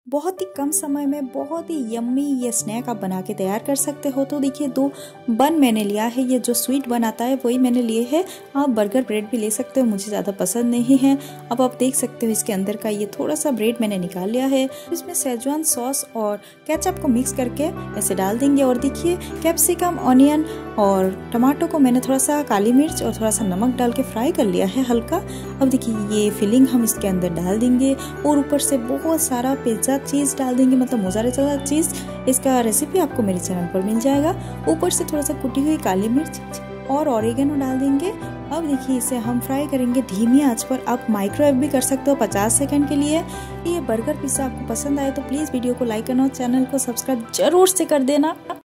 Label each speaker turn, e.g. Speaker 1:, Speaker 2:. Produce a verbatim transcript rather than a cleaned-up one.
Speaker 1: बहुत ही कम समय में बहुत ही यम्मी ये स्नैक आप बना के तैयार कर सकते हो। तो देखिए दो बन मैंने लिया है, ये जो स्वीट बन आता है वही मैंने लिए है। आप बर्गर ब्रेड भी ले सकते हो, मुझे ज़्यादा पसंद नहीं है। अब आप देख सकते हो इसके अंदर का ये थोड़ा सा ब्रेड मैंने निकाल लिया है। इसमें सेजवान सॉस और केचप को मिक्स करके ऐसे डाल देंगे। और देखिए कैप्सिकम, ऑनियन और टमाटो को मैंने थोड़ा सा काली मिर्च और थोड़ा सा नमक डाल के फ्राई कर लिया है हल्का। अब देखिए ये फिलिंग हम इसके अंदर डाल देंगे और ऊपर से बहुत सारा पिज्ज़ा चीज़ डाल देंगे, मतलब मोज़रेला चीज़। इसका रेसिपी आपको मेरे चैनल पर मिल जाएगा। ऊपर से थोड़ा सा कुटी हुई काली मिर्च और ऑरिगेनो डाल देंगे। अब देखिए इसे हम फ्राई करेंगे धीमी आंच पर। आप माइक्रोवेव भी कर सकते हो पचास सेकंड के लिए। ये बर्गर पिज्ज़ा आपको पसंद आए तो प्लीज़ वीडियो को लाइक करना और चैनल को सब्सक्राइब जरूर से कर देना।